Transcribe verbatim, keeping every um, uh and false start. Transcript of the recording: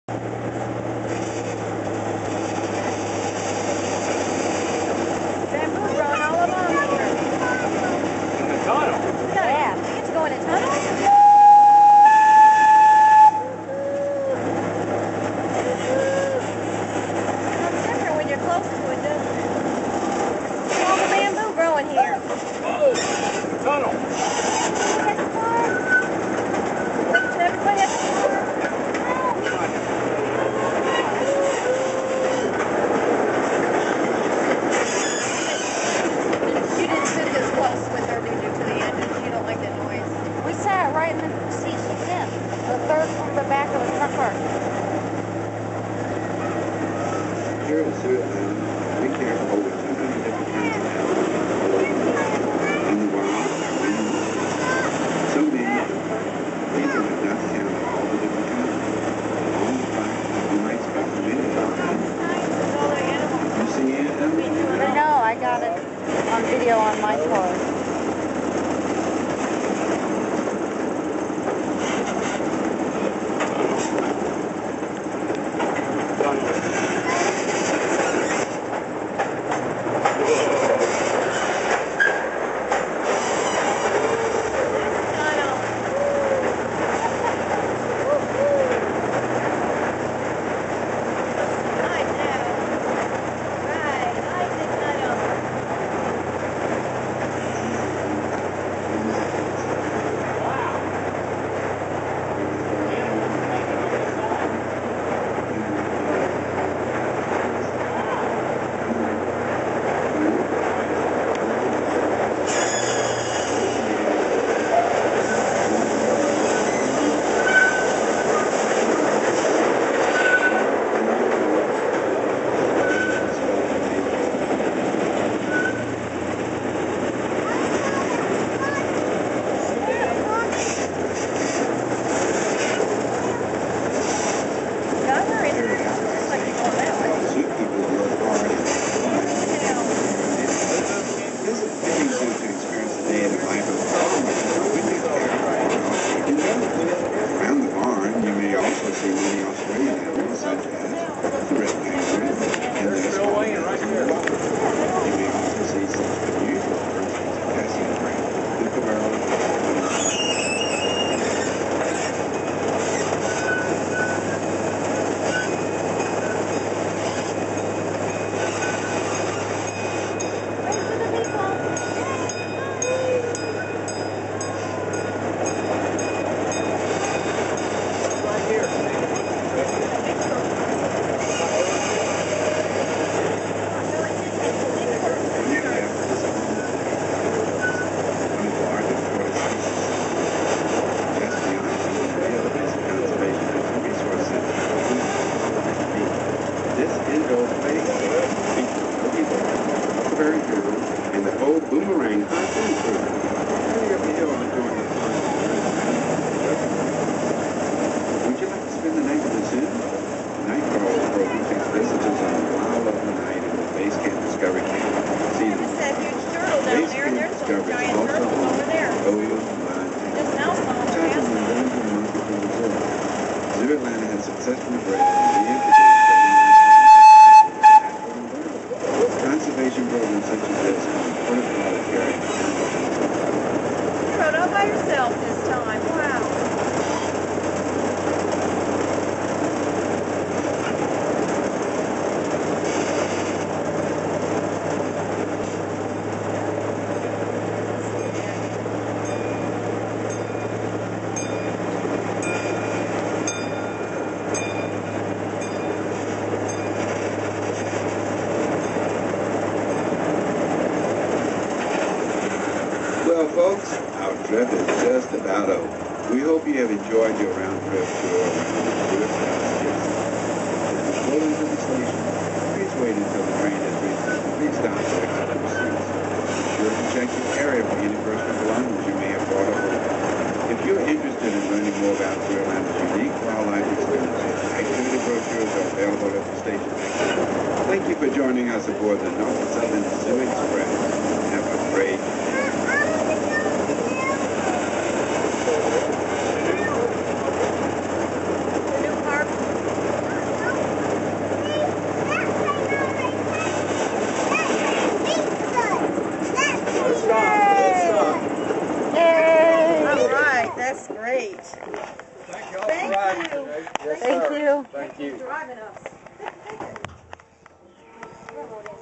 Bamboo growing all along here. In the tunnel? Yeah. You get to go in a tunnel? It's different when you're close to it, doesn't it? All the bamboo growing here. The tunnel. Has a car? Does everybody have a car? You didn't sit this close with her, did you, to the engine? You don't like that noise. We sat right in the seat she's in. The third from the back of the truck car. Here at Suitland, we care for over two hundred different kinds of animals. In the wild, so many, people have not counted all the different kinds. On the flight, you might spot many of them. You see any of them? No, I got it on video on my phone. Boomerang hot food program. Hurry up the hill on the corner of Fron. Would you like to spend the night with us soon? Night Crawl program takes visitors on a wild open night in the Base Camp Discovery Camp. See them. It's that huge turtle down Base there, and Camp there's some Discovery is giant also turtles home over there. to Oil, Lion, Just now saw them Tackle pass and them. Ranger Monkey from the zoo. Zoo Atlanta has successfully bred and reintroduced conservation programs such as this on important care. You rode all by yourself this time. Wow. Well, folks, our trip is just about over. We hope you have enjoyed your round trip tour around the Stewart Cottages. As we pull into the station, please wait until the train has reached the complete stop to exit your seats. Be sure to check your area for any personal belongings you may have brought up with you. If you're interested in learning more about Stewart Atlanta's unique wildlife experiences, activity brochures are available at the station. Thank you for joining us aboard the Norfolk Southern Zoo Express. Have a great day. The new park. Yes, great. Thank you all Thank for riding you. today. Yes, Thank sir. you. Thank you. Driving us.